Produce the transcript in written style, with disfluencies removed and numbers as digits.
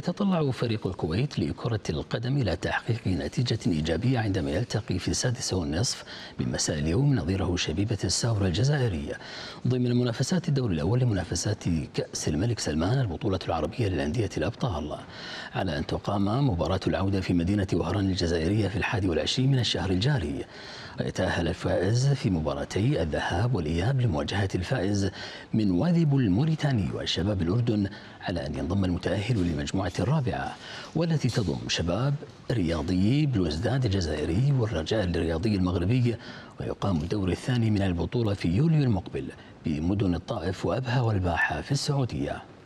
يتطلع فريق الكويت لكرة القدم إلى تحقيق نتيجة إيجابية عندما يلتقي في السادسة والنصف من مساء اليوم نظيره شبيبة الساورة الجزائرية ضمن منافسات الدور الأول لمنافسات كأس الملك سلمان البطولة العربية للأندية الأبطال، على أن تقام مباراة العودة في مدينة وهران الجزائرية في 21 من الشهر الجاري، ويتأهل الفائز في مباراتي الذهاب والإياب لمواجهة الفائز من واذب الموريتاني وشباب الأردن، على أن ينضم المتأهل للمجموعة الرابعة والتي تضم شباب رياضي بلوزداد الجزائري والرجاء الرياضي المغربي. ويقام الدور الثاني من البطولة في يوليو المقبل بمدن الطائف وأبها والباحة في السعودية.